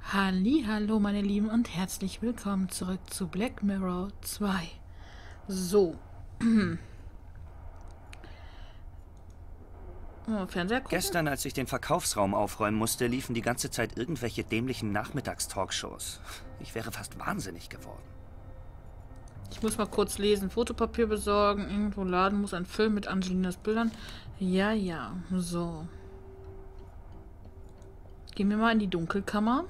Hallo meine Lieben und herzlich willkommen zurück zu Black Mirror 2. So. Oh, Fernseher gucken? Gestern, als ich den Verkaufsraum aufräumen musste, liefen die ganze Zeit irgendwelche dämlichen Nachmittagstalkshows. Ich wäre fast wahnsinnig geworden. Ich muss mal kurz lesen. Fotopapier besorgen, irgendwo laden muss, ein Film mit Angelinas Bildern. Ja, so. Gehen wir mal in die Dunkelkammer.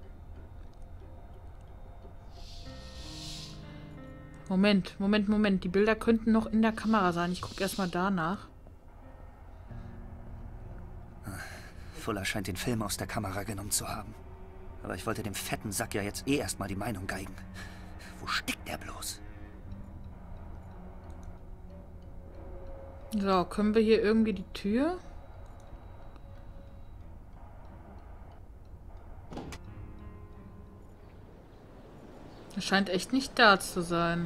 Moment. Die Bilder könnten noch in der Kamera sein. Ich gucke erstmal danach. Fuller scheint den Film aus der Kamera genommen zu haben. Aber ich wollte dem fetten Sack ja jetzt erstmal die Meinung geigen. Wo steckt der bloß? So, können wir hier irgendwie die Tür? Er scheint echt nicht da zu sein.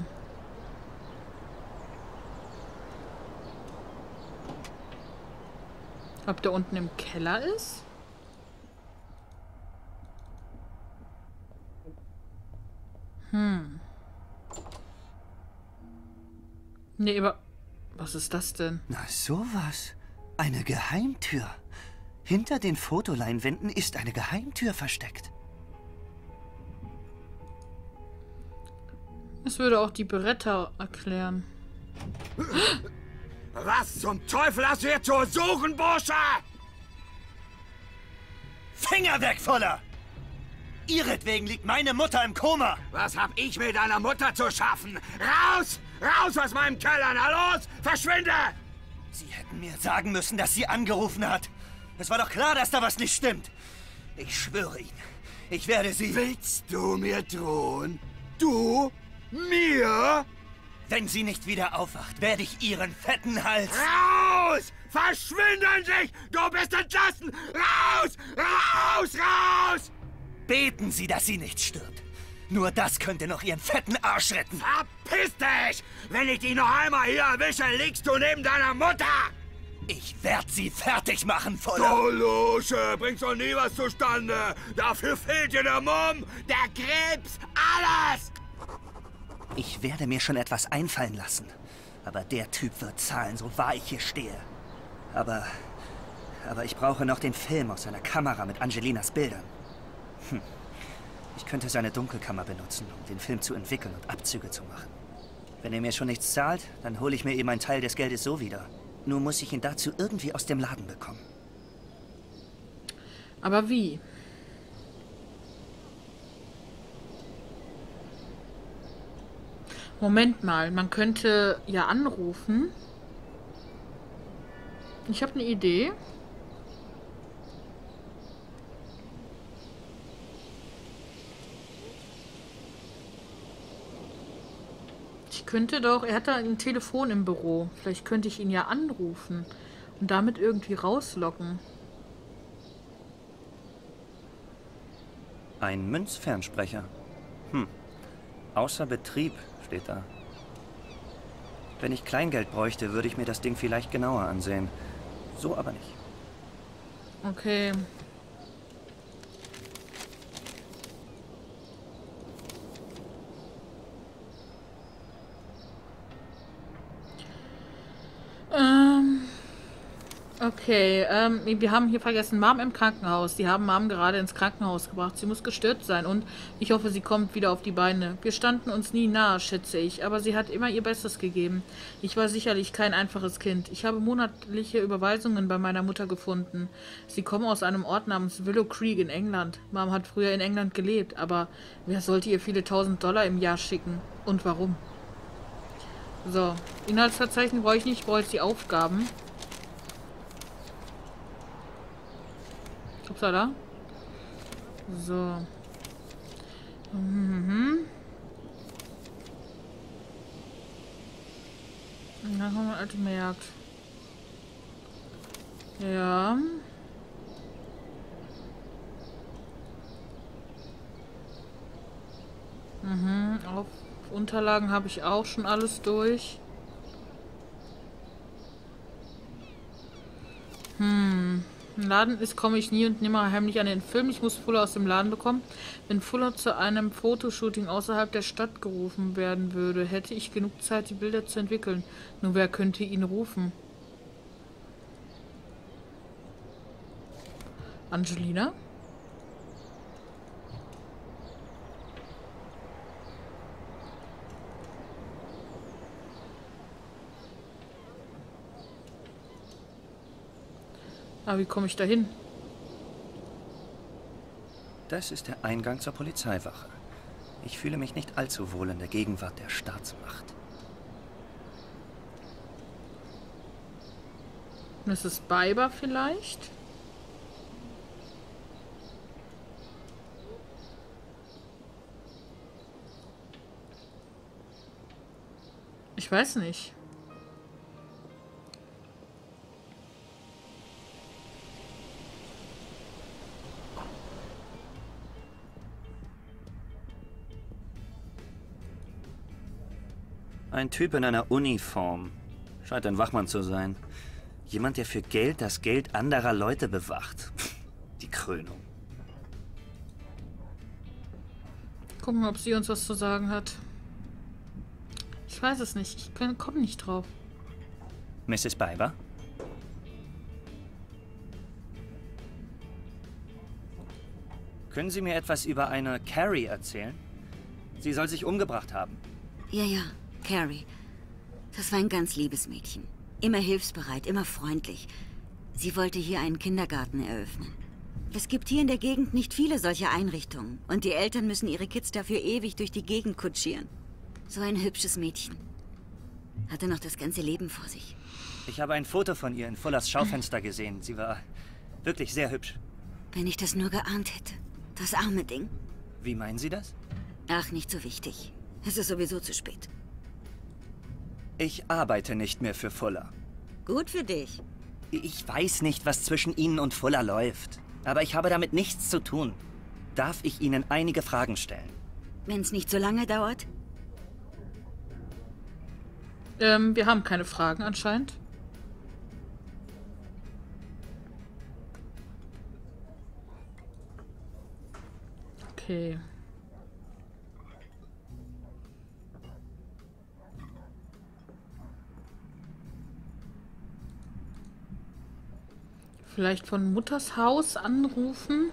Ob der unten im Keller ist? Nee, aber... Was ist das denn? Na sowas. Eine Geheimtür. Hinter den Fotoleinwänden ist eine Geheimtür versteckt. Das würde auch die Beretta erklären. Was zum Teufel hast du hier zu suchen, Bursche? Finger weg, Fuller! Ihretwegen liegt meine Mutter im Koma. Was hab ich mit deiner Mutter zu schaffen? Raus! Raus aus meinem Keller! Na los! Verschwinde! Sie hätten mir sagen müssen, dass sie angerufen hat. Es war doch klar, dass da was nicht stimmt. Ich schwöre Ihnen, ich werde sie... Willst du mir drohen? Du? Mir? Wenn sie nicht wieder aufwacht, werde ich ihren fetten Hals... Raus! Verschwinden sich! Du bist entlassen! Raus! Raus! Raus! Beten Sie, dass sie nicht stirbt. Nur das könnte noch ihren fetten Arsch retten. Verpiss dich! Wenn ich dich noch einmal hier erwische, liegst du neben deiner Mutter! Ich werde sie fertig machen, Fuller. Du Lusche, bringst doch nie was zustande. Dafür fehlt dir der Mumm, der Krebs, alles! Ich werde mir schon etwas einfallen lassen. Aber der Typ wird zahlen, so wahr ich hier stehe. Aber ich brauche noch den Film aus seiner Kamera mit Angelinas Bildern. Ich könnte seine Dunkelkammer benutzen, um den Film zu entwickeln und Abzüge zu machen. Wenn er mir schon nichts zahlt, dann hole ich mir eben einen Teil des Geldes so wieder. Nur muss ich ihn dazu irgendwie aus dem Laden bekommen. Aber wie? Moment mal, man könnte ja anrufen. Ich habe eine Idee. Ich könnte doch, er hat da ein Telefon im Büro. Vielleicht könnte ich ihn ja anrufen und damit irgendwie rauslocken. Ein Münzfernsprecher. Außer Betrieb steht da. Wenn ich Kleingeld bräuchte, würde ich mir das Ding vielleicht genauer ansehen. So aber nicht. Okay. Okay, wir haben hier vergessen, Mom im Krankenhaus. Die haben Mom gerade ins Krankenhaus gebracht. Sie muss gestürzt sein und ich hoffe, sie kommt wieder auf die Beine. Wir standen uns nie nahe, schätze ich, aber sie hat immer ihr Bestes gegeben. Ich war sicherlich kein einfaches Kind. Ich habe monatliche Überweisungen bei meiner Mutter gefunden. Sie kommen aus einem Ort namens Willow Creek in England. Mom hat früher in England gelebt, aber wer sollte ihr viele $1000 im Jahr schicken? Und warum? So, Inhaltsverzeichnis brauche ich nicht, ich brauche jetzt die Aufgaben. Upsala. So. Und dann kommen wir alte Merkt. Ja. Auf Unterlagen habe ich auch schon alles durch. Laden ist, komme ich nie und nimmer heimlich an den Film. Ich muss Fuller aus dem Laden bekommen. Wenn Fuller zu einem Fotoshooting außerhalb der Stadt gerufen werden würde, hätte ich genug Zeit, die Bilder zu entwickeln. Nur wer könnte ihn rufen? Angelina? Aber wie komme ich da hin? Das ist der Eingang zur Polizeiwache. Ich fühle mich nicht allzu wohl in der Gegenwart der Staatsmacht. Mrs. Biber vielleicht? Ich weiß nicht. Ein Typ in einer Uniform. Scheint ein Wachmann zu sein. Jemand, der für Geld das Geld anderer Leute bewacht. Die Krönung. Gucken, ob sie uns was zu sagen hat. Ich weiß es nicht. Ich komme nicht drauf. Mrs. Biber? Können Sie mir etwas über eine Carrie erzählen? Sie soll sich umgebracht haben. Ja, Carrie. Das war ein ganz liebes Mädchen. Immer hilfsbereit, immer freundlich. Sie wollte hier einen Kindergarten eröffnen. Es gibt hier in der Gegend nicht viele solche Einrichtungen. Und die Eltern müssen ihre Kids dafür ewig durch die Gegend kutschieren. So ein hübsches Mädchen. Hatte noch das ganze Leben vor sich. Ich habe ein Foto von ihr in Fullers Schaufenster gesehen. Sie war wirklich sehr hübsch. Wenn ich das nur geahnt hätte. Das arme Ding. Wie meinen Sie das? Ach, nicht so wichtig. Es ist sowieso zu spät. Ich arbeite nicht mehr für Fuller. Gut für dich. Ich weiß nicht, was zwischen Ihnen und Fuller läuft. Aber ich habe damit nichts zu tun. Darf ich Ihnen einige Fragen stellen? Wenn es nicht so lange dauert? Wir haben keine Fragen anscheinend. Okay. Vielleicht von Mutters Haus anrufen?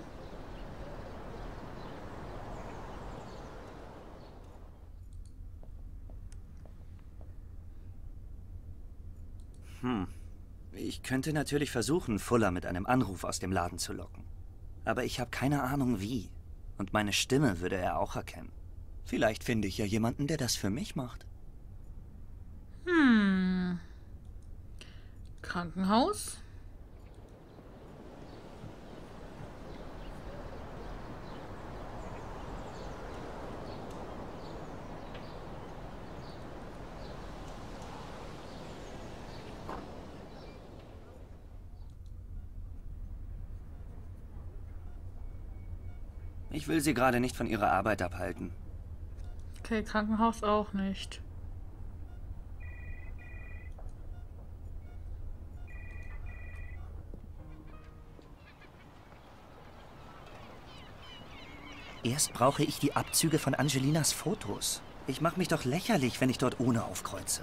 Ich könnte natürlich versuchen, Fuller mit einem Anruf aus dem Laden zu locken. Aber ich habe keine Ahnung wie. Und meine Stimme würde er auch erkennen. Vielleicht finde ich ja jemanden, der das für mich macht. Krankenhaus? Ich will Sie gerade nicht von Ihrer Arbeit abhalten. Okay, Krankenhaus auch nicht. Erst brauche ich die Abzüge von Angelinas Fotos. Ich mache mich doch lächerlich, wenn ich dort ohne aufkreuze.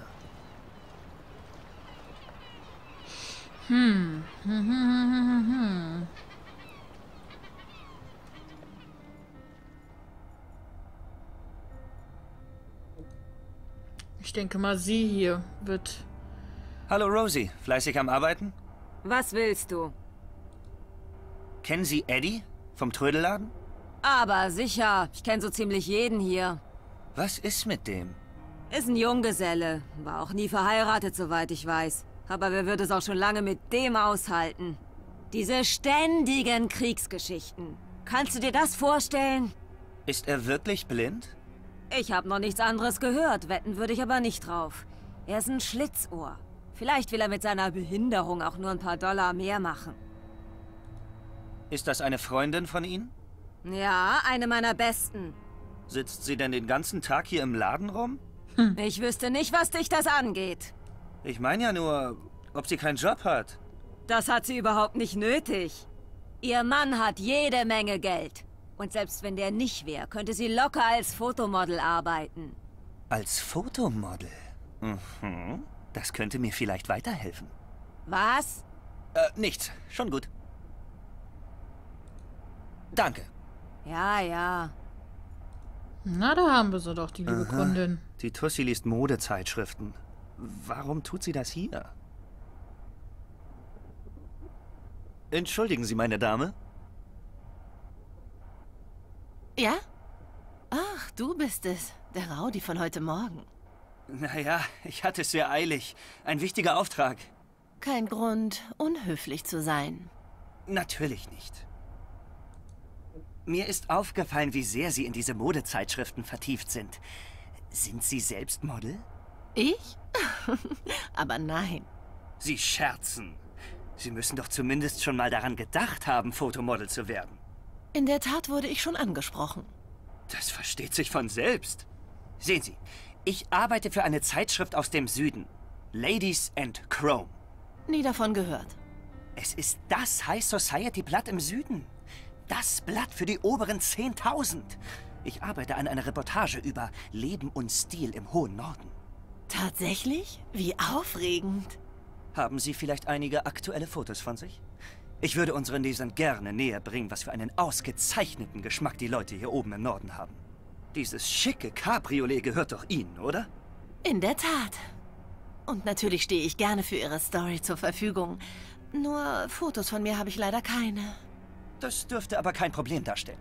Ich denke mal, sie hier wird... Hallo Rosie, fleißig am Arbeiten? Was willst du? Kennen Sie Eddie vom Trödelladen? Aber sicher, ich kenne so ziemlich jeden hier. Was ist mit dem? Ist ein Junggeselle, war auch nie verheiratet, soweit ich weiß. Aber wer würde es auch schon lange mit dem aushalten? Diese ständigen Kriegsgeschichten. Kannst du dir das vorstellen? Ist er wirklich blind? Ich habe noch nichts anderes gehört, wetten würde ich aber nicht drauf. Er ist ein Schlitzohr. Vielleicht will er mit seiner Behinderung auch nur ein paar Dollar mehr machen. Ist das eine Freundin von Ihnen? Ja, eine meiner besten. Sitzt sie denn den ganzen Tag hier im Laden rum? Ich wüsste nicht, was dich das angeht. Ich meine ja nur, ob sie keinen Job hat. Das hat sie überhaupt nicht nötig. Ihr Mann hat jede Menge Geld. Und selbst wenn der nicht wäre, könnte sie locker als Fotomodel arbeiten. Als Fotomodel? Mhm. Das könnte mir vielleicht weiterhelfen. Was? Nichts. Schon gut. Danke. Ja, ja. Na, da haben wir sie doch, die liebe Kundin. Die Tussi liest Modezeitschriften. Warum tut sie das hier? Entschuldigen Sie, meine Dame. Ja? Ach, du bist es. Der Rowdy von heute Morgen. Naja, ich hatte es sehr eilig. Ein wichtiger Auftrag. Kein Grund, unhöflich zu sein. Natürlich nicht. Mir ist aufgefallen, wie sehr Sie in diese Modezeitschriften vertieft sind. Sind Sie selbst Model? Ich? Aber nein. Sie scherzen. Sie müssen doch zumindest schon mal daran gedacht haben, Fotomodel zu werden. In der Tat wurde ich schon angesprochen. Das versteht sich von selbst. Sehen Sie, ich arbeite für eine Zeitschrift aus dem Süden. Ladies and Chrome. Nie davon gehört. Es ist das High Society Blatt im Süden. Das Blatt für die oberen 10.000. Ich arbeite an einer Reportage über Leben und Stil im hohen Norden. Tatsächlich? Wie aufregend. Haben Sie vielleicht einige aktuelle Fotos von sich? Ich würde unseren Lesern gerne näher bringen, was für einen ausgezeichneten Geschmack die Leute hier oben im Norden haben. Dieses schicke Cabriolet gehört doch Ihnen, oder? In der Tat. Und natürlich stehe ich gerne für Ihre Story zur Verfügung. Nur Fotos von mir habe ich leider keine. Das dürfte aber kein Problem darstellen.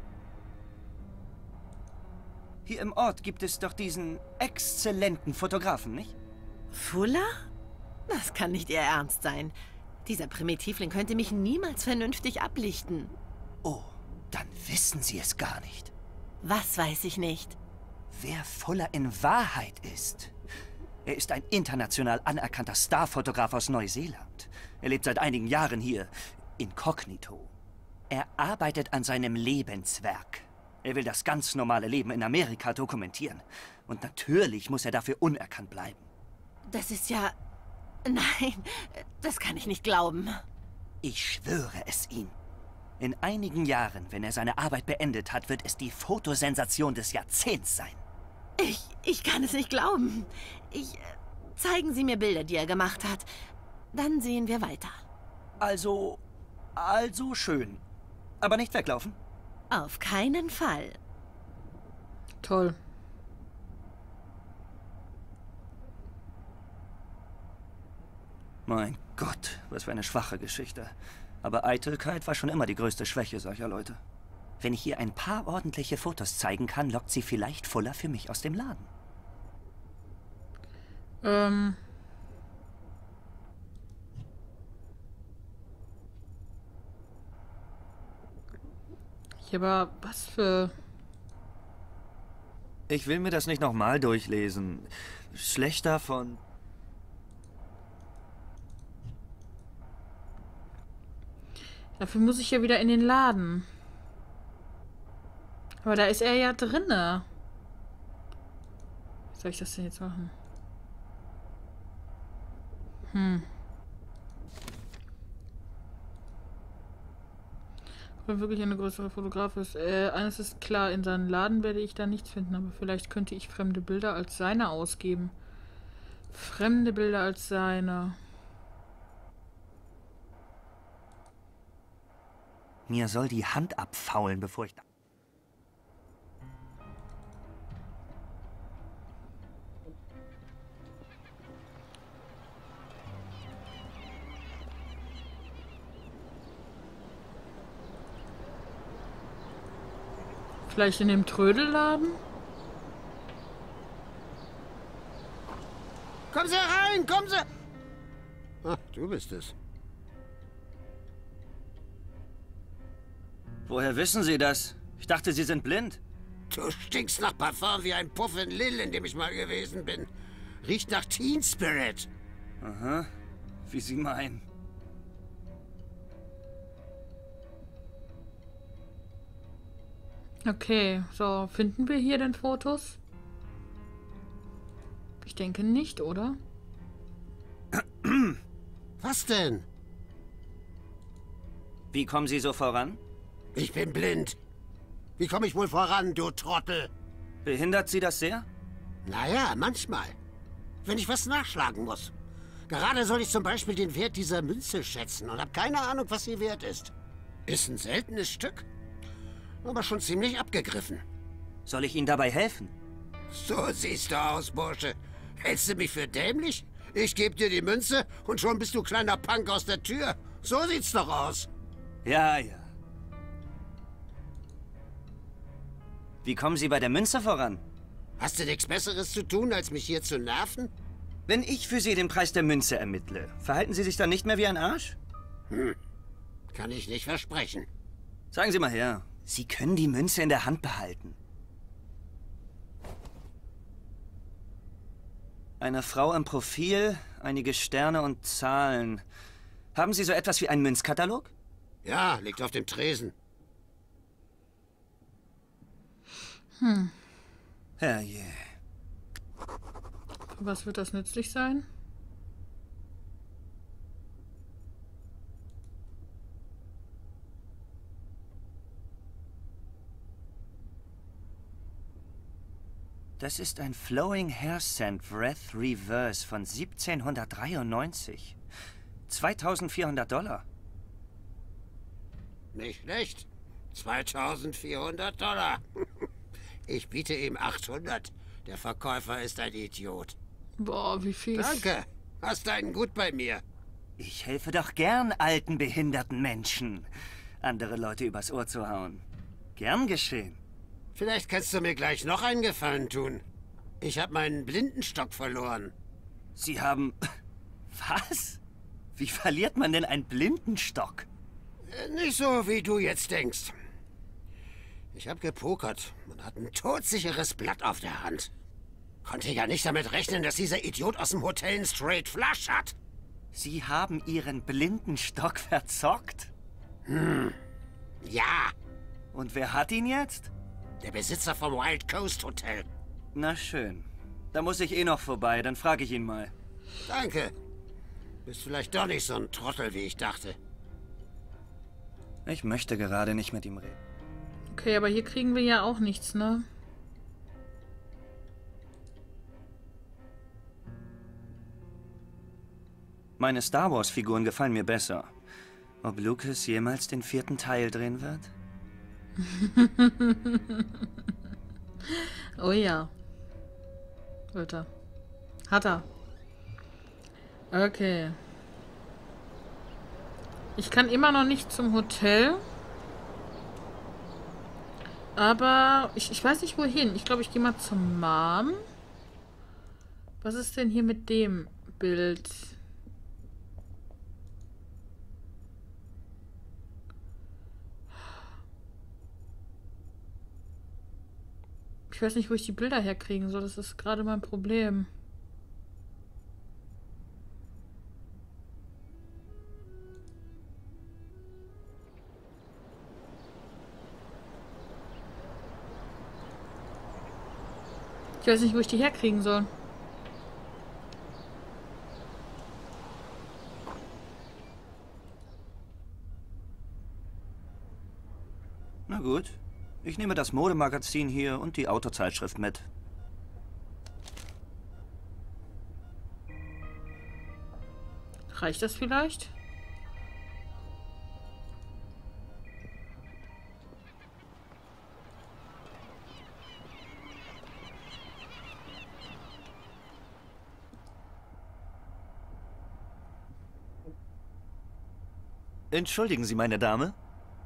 Hier im Ort gibt es doch diesen exzellenten Fotografen, nicht? Fuller? Das kann nicht Ihr Ernst sein. Dieser Primitivling könnte mich niemals vernünftig ablichten. Oh, dann wissen Sie es gar nicht. Was weiß ich nicht? Wer Fuller in Wahrheit ist? Er ist ein international anerkannter Starfotograf aus Neuseeland. Er lebt seit einigen Jahren hier, inkognito. Er arbeitet an seinem Lebenswerk. Er will das ganz normale Leben in Amerika dokumentieren. Und natürlich muss er dafür unerkannt bleiben. Das ist ja... Nein, das kann ich nicht glauben. Ich schwöre es ihm. In einigen Jahren, wenn er seine Arbeit beendet hat, wird es die Fotosensation des Jahrzehnts sein. Ich kann es nicht glauben. Zeigen Sie mir Bilder, die er gemacht hat. Dann sehen wir weiter. Also schön. Aber nicht weglaufen. Auf keinen Fall. Toll. Mein Gott, was für eine schwache Geschichte. Aber Eitelkeit war schon immer die größte Schwäche solcher Leute. Wenn ich ihr ein paar ordentliche Fotos zeigen kann, lockt sie vielleicht Fuller für mich aus dem Laden. Aber was für... Ich will mir das nicht nochmal durchlesen. Schlechter von... Dafür muss ich ja wieder in den Laden. Aber da ist er ja drinne. Wie soll ich das denn jetzt machen? Wenn wirklich eine größere Fotograf ist. Eines ist klar, in seinem Laden werde ich da nichts finden, aber vielleicht könnte ich fremde Bilder als seine ausgeben. Fremde Bilder als seine. Mir soll die Hand abfaulen, bevor ich... Vielleicht in dem Trödelladen? Kommen Sie herein, kommen Sie! Ach, du bist es. Woher wissen Sie das? Ich dachte, Sie sind blind. Du stinkst nach Parfum wie ein Puff in Lille, in dem ich mal gewesen bin. Riecht nach Teen Spirit. Aha, wie Sie meinen. Okay, so, finden wir hier denn Fotos? Ich denke nicht, oder? Was denn? Wie kommen Sie so voran? Ich bin blind. Wie komme ich wohl voran, du Trottel? Behindert Sie das sehr? Naja, manchmal. Wenn ich was nachschlagen muss. Gerade soll ich zum Beispiel den Wert dieser Münze schätzen und habe keine Ahnung, was sie wert ist. Ist ein seltenes Stück, aber schon ziemlich abgegriffen. Soll ich Ihnen dabei helfen? So siehst du aus, Bursche. Hältst du mich für dämlich? Ich gebe dir die Münze und schon bist du kleiner Punk aus der Tür. So sieht's doch aus. Ja, ja. Wie kommen Sie bei der Münze voran? Hast du nichts Besseres zu tun, als mich hier zu nerven? Wenn ich für Sie den Preis der Münze ermittle, verhalten Sie sich dann nicht mehr wie ein Arsch? Kann ich nicht versprechen. Sagen Sie mal her, Sie können die Münze in der Hand behalten. Eine Frau im Profil, einige Sterne und Zahlen. Haben Sie so etwas wie einen Münzkatalog? Ja, liegt auf dem Tresen. Herrje. Für was wird das nützlich sein? Das ist ein Flowing Hair Scent Breath Reverse von 1793. $2400. Nicht schlecht. $2400. Ich biete ihm 800. Der Verkäufer ist ein Idiot. Boah, wie fies. Danke. Hast einen gut bei mir. Ich helfe doch gern alten, behinderten Menschen, andere Leute übers Ohr zu hauen. Gern geschehen. Vielleicht kannst du mir gleich noch einen Gefallen tun. Ich habe meinen Blindenstock verloren. Sie haben... Was? Wie verliert man denn einen Blindenstock? Nicht so, wie du jetzt denkst. Ich habe gepokert und hatte ein todsicheres Blatt auf der Hand. Konnte ja nicht damit rechnen, dass dieser Idiot aus dem Hotel einen Straight Flush hat. Sie haben Ihren Blindenstock verzockt? Ja, Und wer hat ihn jetzt? der Besitzer vom Wild Coast Hotel. Na schön. Da muss ich eh noch vorbei, dann frage ich ihn mal. Danke. Bist vielleicht doch nicht so ein Trottel, wie ich dachte. Ich möchte gerade nicht mit ihm reden. Okay, aber hier kriegen wir ja auch nichts, ne? Meine Star Wars-Figuren gefallen mir besser. Ob Lucas jemals den 4. Teil drehen wird? Oh ja. Wird er. Hat er. Okay. Ich kann immer noch nicht zum Hotel. Aber ich weiß nicht wohin. Ich glaube, ich gehe mal zum Mom. Was ist denn hier mit dem Bild? Ich weiß nicht, wo ich die Bilder herkriegen soll. Das ist gerade mein Problem. Ich weiß nicht, wo ich die herkriegen soll. Na gut. Ich nehme das Modemagazin hier und die Autozeitschrift mit. Reicht das vielleicht? Entschuldigen Sie, meine Dame.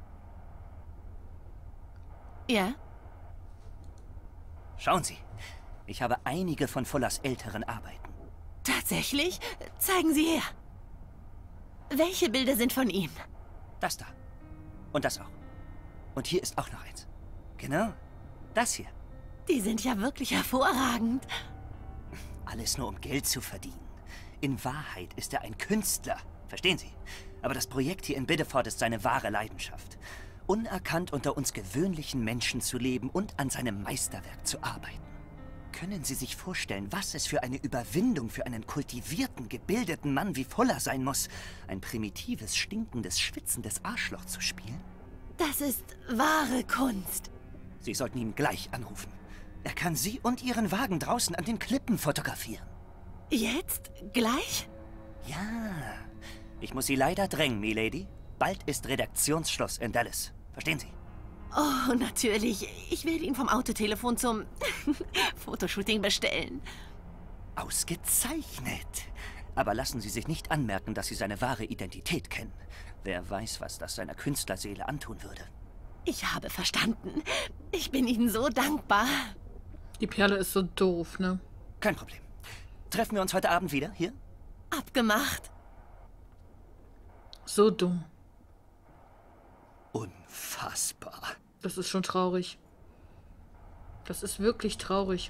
Ja? Schauen Sie. Ich habe einige von Fullers älteren Arbeiten. Tatsächlich? Zeigen Sie her. Welche Bilder sind von ihm? Das da. Und das auch. Und hier ist auch noch eins. Genau. Das hier. Die sind ja wirklich hervorragend. Alles nur um Geld zu verdienen. In Wahrheit ist er ein Künstler. Verstehen Sie? Aber das Projekt hier in Biddeford ist seine wahre Leidenschaft. Unerkannt unter uns gewöhnlichen Menschen zu leben und an seinem Meisterwerk zu arbeiten. Können Sie sich vorstellen, was es für eine Überwindung für einen kultivierten, gebildeten Mann wie Fuller sein muss, ein primitives, stinkendes, schwitzendes Arschloch zu spielen? Das ist wahre Kunst. Sie sollten ihn gleich anrufen. Er kann Sie und Ihren Wagen draußen an den Klippen fotografieren. Jetzt? Gleich? Ja. Ich muss Sie leider drängen, Milady. Bald ist Redaktionsschluss in Dallas. Verstehen Sie? Oh, natürlich. Ich werde ihn vom Autotelefon zum Fotoshooting bestellen. Ausgezeichnet. Aber lassen Sie sich nicht anmerken, dass Sie seine wahre Identität kennen. Wer weiß, was das seiner Künstlerseele antun würde. Ich habe verstanden. Ich bin Ihnen so dankbar. Die Perle ist so doof, ne? Kein Problem. Treffen wir uns heute Abend wieder, hier? Abgemacht. So dumm. Unfassbar. Das ist schon traurig. Das ist wirklich traurig.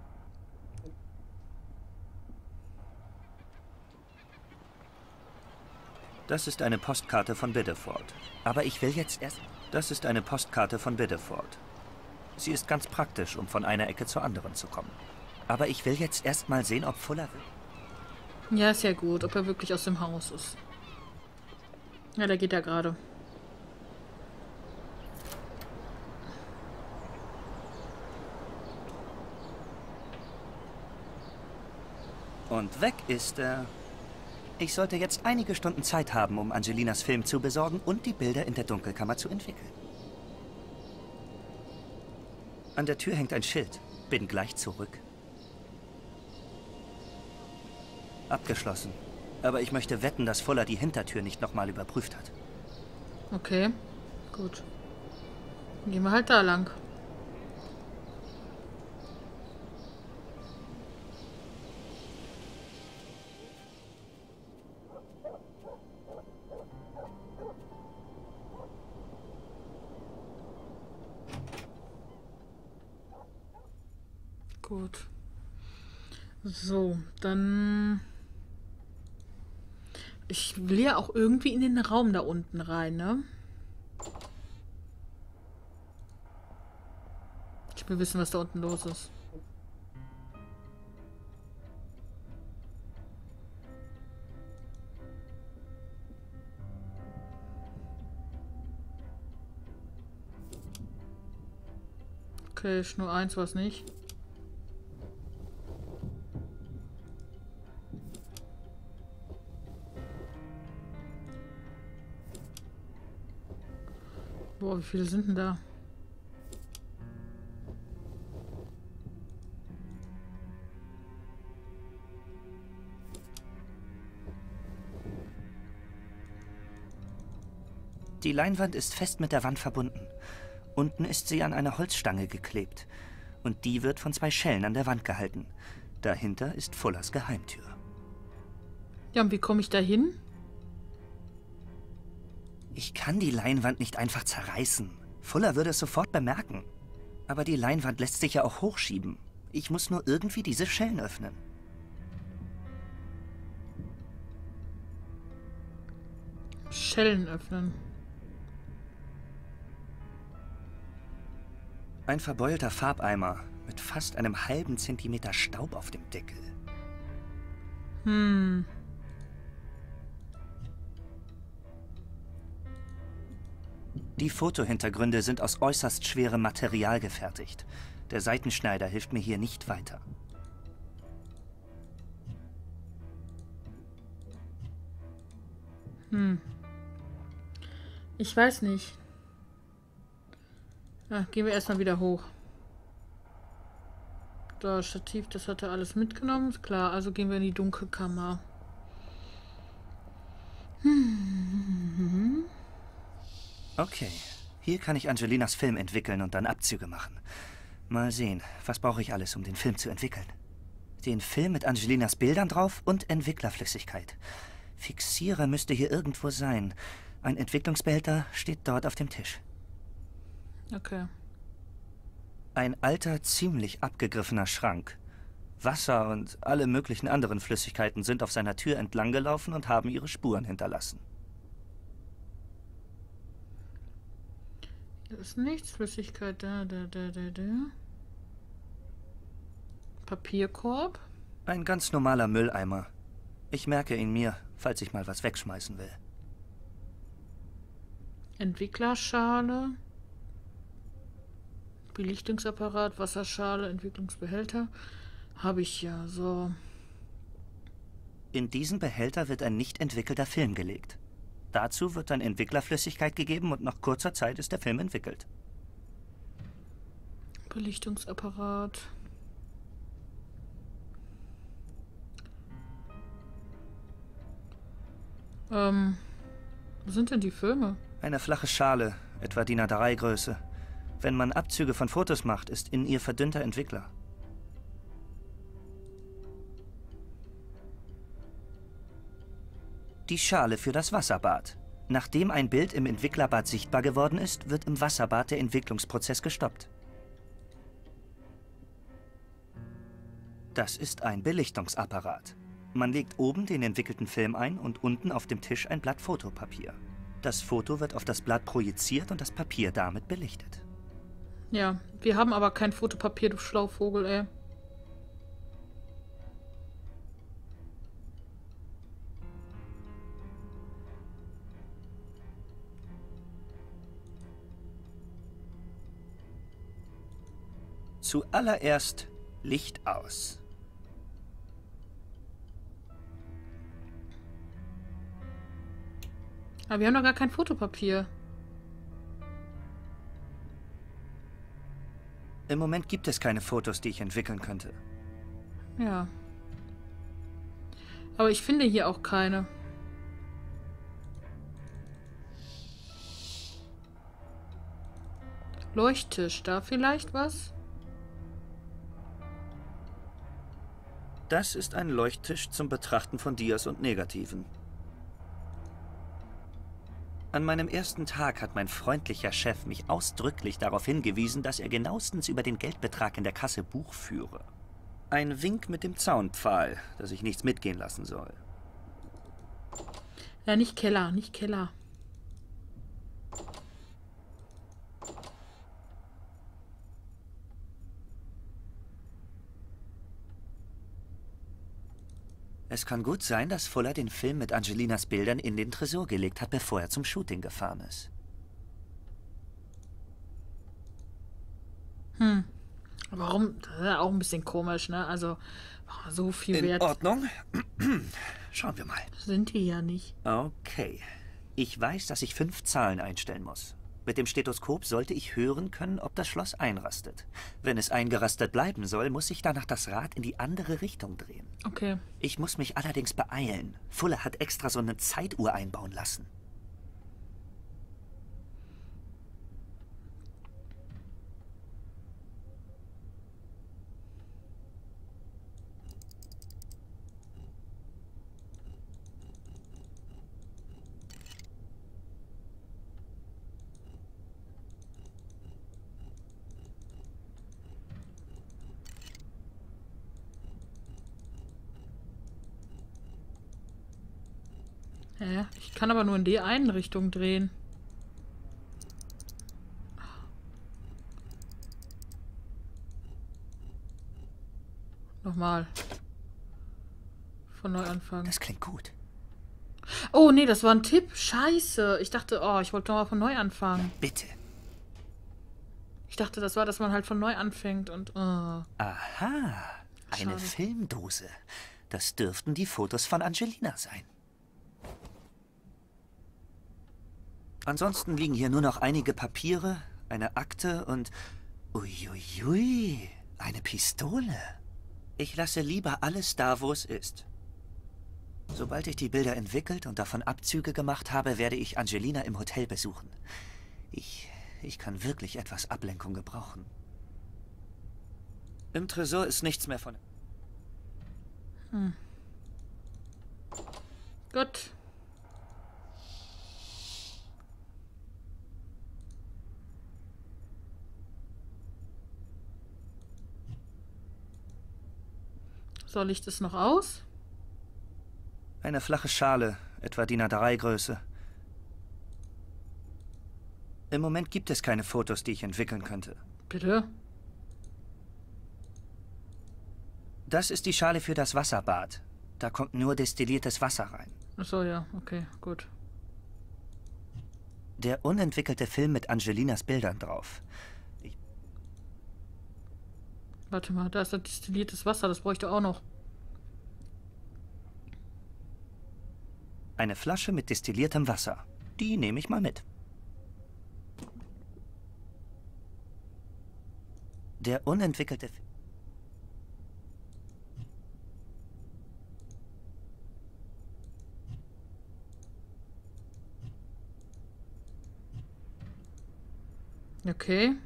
Das ist eine Postkarte von Biddeford. Aber ich will jetzt erst... Das ist eine Postkarte von Biddeford. Sie ist ganz praktisch, um von einer Ecke zur anderen zu kommen. Aber ich will jetzt erst mal sehen, ob Fuller will. Ja, ist ja gut, ob er wirklich aus dem Haus ist. Ja, da geht er gerade. Und weg ist er. Ich sollte jetzt einige Stunden Zeit haben, um Angelinas Film zu besorgen und die Bilder in der Dunkelkammer zu entwickeln. An der Tür hängt ein Schild. Bin gleich zurück. Abgeschlossen. Aber ich möchte wetten, dass Fuller die Hintertür nicht nochmal überprüft hat. Okay, gut. Dann gehen wir halt da lang. Gut. So, dann... Ich will ja auch irgendwie in den Raum da unten rein, ne? Ich will wissen, was da unten los ist. Okay, Schnur 1 war es nicht. Boah, wie viele sind denn da? Die Leinwand ist fest mit der Wand verbunden. Unten ist sie an einer Holzstange geklebt. Und die wird von 2 Schellen an der Wand gehalten. Dahinter ist Fullers Geheimtür. Ja, und wie komme ich da hin? Ich kann die Leinwand nicht einfach zerreißen. Fuller würde es sofort bemerken. Aber die Leinwand lässt sich ja auch hochschieben. Ich muss nur irgendwie diese Schellen öffnen. Schellen öffnen. Ein verbeulter Farbeimer mit fast einem halben Zentimeter Staub auf dem Deckel. Die Fotohintergründe sind aus äußerst schwerem Material gefertigt. Der Seitenschneider hilft mir hier nicht weiter. Ich weiß nicht. Ja, gehen wir erstmal wieder hoch. Da, Stativ, das hat er alles mitgenommen. Ist klar, also gehen wir in die Dunkelkammer. Okay, hier kann ich Angelinas Film entwickeln und dann Abzüge machen. Mal sehen, was brauche ich alles, um den Film zu entwickeln? Den Film mit Angelinas Bildern drauf und Entwicklerflüssigkeit. Fixierer müsste hier irgendwo sein. Ein Entwicklungsbehälter steht dort auf dem Tisch. Okay. Ein alter, ziemlich abgegriffener Schrank. Wasser und alle möglichen anderen Flüssigkeiten sind auf seiner Tür entlang gelaufen und haben ihre Spuren hinterlassen. Hier ist nichts. Flüssigkeit da. Papierkorb. Ein ganz normaler Mülleimer. Ich merke ihn mir, falls ich mal was wegschmeißen will. Entwicklerschale. Belichtungsapparat, Wasserschale, Entwicklungsbehälter. Habe ich ja, so. In diesen Behälter wird ein nicht entwickelter Film gelegt. Dazu wird dann Entwicklerflüssigkeit gegeben und nach kurzer Zeit ist der Film entwickelt. Belichtungsapparat. Wo sind denn die Filme? Eine flache Schale, etwa DIN A3 Größe. Wenn man Abzüge von Fotos macht, ist in ihr verdünnter Entwickler. Die Schale für das Wasserbad. Nachdem ein Bild im Entwicklerbad sichtbar geworden ist, wird im Wasserbad der Entwicklungsprozess gestoppt. Das ist ein Belichtungsapparat. Man legt oben den entwickelten Film ein und unten auf dem Tisch ein Blatt Fotopapier. Das Foto wird auf das Blatt projiziert und das Papier damit belichtet. Ja, wir haben aber kein Fotopapier, du Schlauvogel, ey. Zuallererst Licht aus. Aber wir haben doch gar kein Fotopapier. Im Moment gibt es keine Fotos, die ich entwickeln könnte. Ja. Aber ich finde hier auch keine. Leuchttisch, da vielleicht was? Das ist ein Leuchttisch zum Betrachten von Dias und Negativen. An meinem ersten Tag hat mein freundlicher Chef mich ausdrücklich darauf hingewiesen, dass er genauestens über den Geldbetrag in der Kasse Buch führe. Ein Wink mit dem Zaunpfahl, dass ich nichts mitgehen lassen soll. Ja, nicht Keller, nicht Keller. Es kann gut sein, dass Fuller den Film mit Angelinas Bildern in den Tresor gelegt hat, bevor er zum Shooting gefahren ist. Warum? Das ist ja auch ein bisschen komisch, ne? Also, so viel In wert Ordnung. Schauen wir mal. sind die ja nicht. Okay. Ich weiß, dass ich 5 Zahlen einstellen muss. Mit dem Stethoskop sollte ich hören können, ob das Schloss einrastet. Wenn es eingerastet bleiben soll, muss ich danach das Rad in die andere Richtung drehen. Okay. Ich muss mich allerdings beeilen. Fuller hat extra so eine Zeituhr einbauen lassen. Ja, ich kann aber nur in die eine Richtung drehen. Nochmal. Von neu anfangen. Das klingt gut. Oh, nee, das war ein Tipp. Scheiße. Ich dachte, oh, ich wollte nochmal von neu anfangen. Bitte. Ich dachte, das war, dass man halt von neu anfängt und... Aha. Eine Schade. Filmdose. Das dürften die Fotos von Angelina sein. Ansonsten liegen hier nur noch einige Papiere, eine Akte und... Uiuiui, eine Pistole. Ich lasse lieber alles da, wo es ist. Sobald ich die Bilder entwickelt und davon Abzüge gemacht habe, werde ich Angelina im Hotel besuchen. Ich kann wirklich etwas Ablenkung gebrauchen. Im Tresor ist nichts mehr von... Gut. So, Licht ist noch aus. Eine flache Schale, etwa DIN A3 Größe. Im Moment gibt es keine Fotos, die ich entwickeln könnte. Bitte? Das ist die Schale für das Wasserbad. Da kommt nur destilliertes Wasser rein. Ach so, ja, okay, gut. Der unentwickelte Film mit Angelinas Bildern drauf. Warte mal, da ist das destilliertes Wasser, das bräuchte ich auch noch. Eine Flasche mit destilliertem Wasser. Die nehme ich mal mit. Der unentwickelte Film. Okay.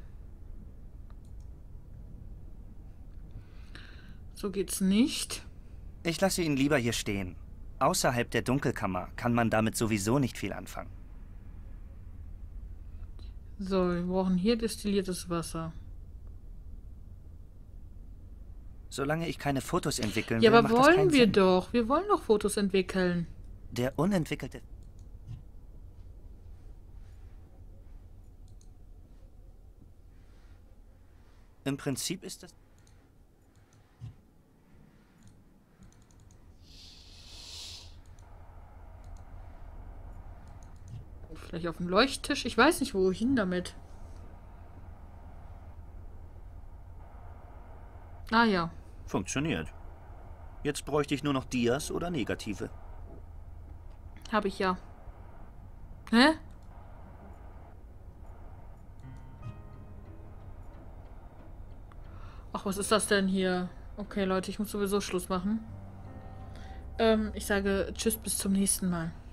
So geht's nicht. Ich lasse ihn lieber hier stehen. Außerhalb der Dunkelkammer kann man damit sowieso nicht viel anfangen. So, wir brauchen hier destilliertes Wasser. Solange ich keine Fotos entwickeln Ja, will, aber macht das keinen wollen wir Sinn. doch. Wir wollen doch Fotos entwickeln. Der unentwickelte... Im Prinzip ist das... Vielleicht auf dem Leuchttisch? Ich weiß nicht, wohin damit. Ah ja. Funktioniert. Jetzt bräuchte ich nur noch Dias oder Negative. Habe ich ja. Hä? Ach, was ist das denn hier? Okay, Leute, ich muss sowieso Schluss machen. Ich sage Tschüss, bis zum nächsten Mal.